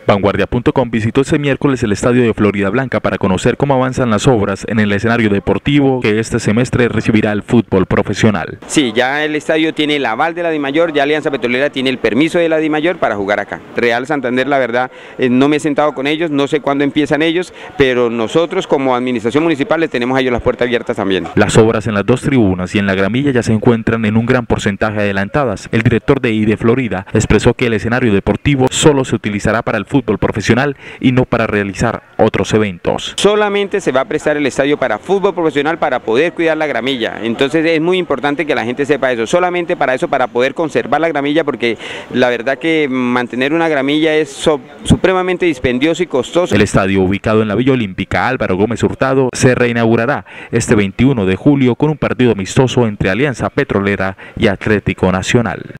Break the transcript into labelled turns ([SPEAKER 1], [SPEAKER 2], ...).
[SPEAKER 1] Vanguardia.com visitó este miércoles el estadio de Florida Blanca para conocer cómo avanzan las obras en el escenario deportivo que este semestre recibirá el fútbol profesional.
[SPEAKER 2] Sí, ya el estadio tiene el aval de la DIMAYOR, ya Alianza Petrolera tiene el permiso de la DIMAYOR para jugar acá. Real Santander, la verdad, no me he sentado con ellos, no sé cuándo empiezan ellos, pero nosotros como administración municipal les tenemos a ellos las puertas abiertas también.
[SPEAKER 1] Las obras en las dos tribunas y en la gramilla ya se encuentran en un gran porcentaje adelantadas. El director de IDE Florida expresó que el escenario deportivo solo se utilizará para el fútbol profesional y no para realizar otros eventos.
[SPEAKER 2] Solamente se va a prestar el estadio para fútbol profesional para poder cuidar la gramilla, entonces es muy importante que la gente sepa eso, solamente para eso, para poder conservar la gramilla, porque la verdad que mantener una gramilla es supremamente dispendioso y costoso.
[SPEAKER 1] El estadio, ubicado en la Villa Olímpica Álvaro Gómez Hurtado, se reinaugurará este 21 de julio con un partido amistoso entre Alianza Petrolera y Atlético Nacional.